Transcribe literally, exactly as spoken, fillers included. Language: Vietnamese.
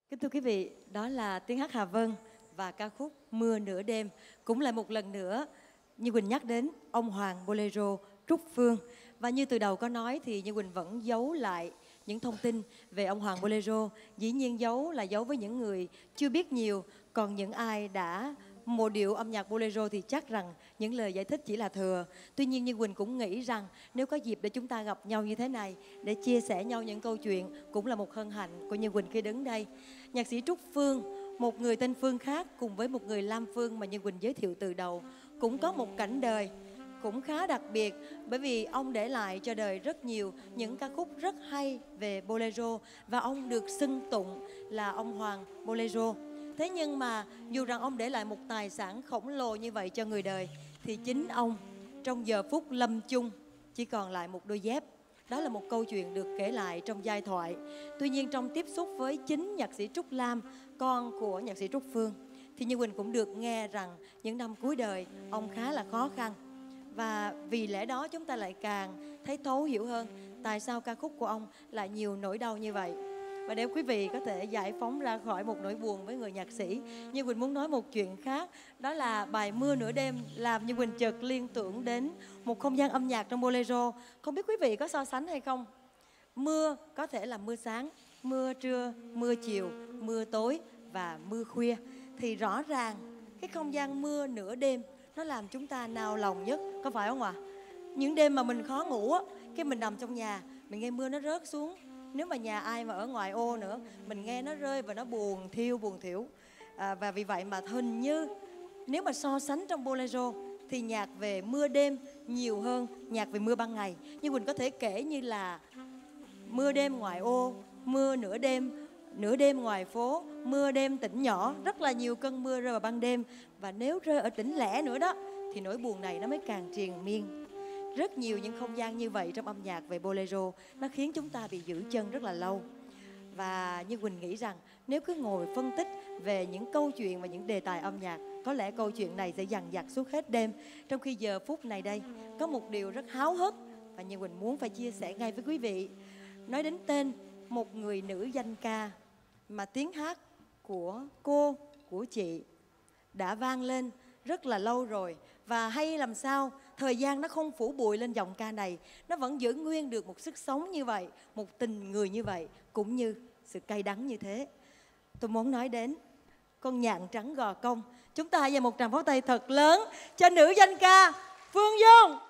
Kính thưa quý vị, đó là tiếng hát Hà Vân và ca khúc Mưa Nửa Đêm. Cũng lại một lần nữa, Như Quỳnh nhắc đến ông Hoàng Bolero Trúc Phương. Và như từ đầu có nói thì Như Quỳnh vẫn giấu lại những thông tin về ông Hoàng Bolero. Dĩ nhiên giấu là giấu với những người chưa biết nhiều. Còn những ai đã mộ điệu âm nhạc Bolero thì chắc rằng những lời giải thích chỉ là thừa. Tuy nhiên Như Quỳnh cũng nghĩ rằng nếu có dịp để chúng ta gặp nhau như thế này, để chia sẻ nhau những câu chuyện, cũng là một hân hạnh của Như Quỳnh khi đứng đây. Nhạc sĩ Trúc Phương, một người tên Phương khác cùng với một người Lam Phương mà Như Quỳnh giới thiệu từ đầu, cũng có một cảnh đời cũng khá đặc biệt, bởi vì ông để lại cho đời rất nhiều những ca khúc rất hay về Bolero và ông được xưng tụng là ông Hoàng Bolero. Thế nhưng mà dù rằng ông để lại một tài sản khổng lồ như vậy cho người đời thì chính ông trong giờ phút lâm chung chỉ còn lại một đôi dép. Đó là một câu chuyện được kể lại trong giai thoại. Tuy nhiên trong tiếp xúc với chính nhạc sĩ Trúc Lam, con của nhạc sĩ Trúc Phương, thì Như Quỳnh cũng được nghe rằng những năm cuối đời ông khá là khó khăn. Và vì lẽ đó chúng ta lại càng thấy thấu hiểu hơn tại sao ca khúc của ông lại nhiều nỗi đau như vậy. Và để quý vị có thể giải phóng ra khỏi một nỗi buồn với người nhạc sĩ, Như Quỳnh muốn nói một chuyện khác. Đó là bài Mưa Nửa Đêm làm Như Quỳnh chợt liên tưởng đến một không gian âm nhạc trong Bolero. Không biết quý vị có so sánh hay không? Mưa có thể là mưa sáng, mưa trưa, mưa chiều, mưa tối và mưa khuya. Thì rõ ràng cái không gian mưa nửa đêm nó làm chúng ta nao lòng nhất, có phải không ạ? À? Những đêm mà mình khó ngủ á, cái mình nằm trong nhà, mình nghe mưa nó rớt xuống. Nếu mà nhà ai mà ở ngoài ô nữa, mình nghe nó rơi và nó buồn thiêu buồn thiểu. À, và vì vậy mà hình như nếu mà so sánh trong Bolero thì nhạc về mưa đêm nhiều hơn nhạc về mưa ban ngày. Nhưng Quỳnh có thể kể như là mưa đêm ngoài ô, mưa nửa đêm, nửa đêm ngoài phố, mưa đêm tỉnh nhỏ, rất là nhiều cơn mưa rơi vào ban đêm. Và nếu rơi ở tỉnh lẻ nữa đó thì nỗi buồn này nó mới càng triền miên. Rất nhiều những không gian như vậy trong âm nhạc về Bolero, nó khiến chúng ta bị giữ chân rất là lâu. Và như Quỳnh nghĩ rằng nếu cứ ngồi phân tích về những câu chuyện và những đề tài âm nhạc, có lẽ câu chuyện này sẽ dằn vặt suốt hết đêm. Trong khi giờ phút này đây có một điều rất háo hức và như Quỳnh muốn phải chia sẻ ngay với quý vị. Nói đến tên một người nữ danh ca mà tiếng hát của cô, của chị đã vang lên rất là lâu rồi. Và hay làm sao thời gian nó không phủ bụi lên giọng ca này, nó vẫn giữ nguyên được một sức sống như vậy, một tình người như vậy, cũng như sự cay đắng như thế. Tôi muốn nói đến con nhạn trắng gò công. Chúng ta hãy dành một tràng pháo tay thật lớn cho nữ danh ca Phương Dung.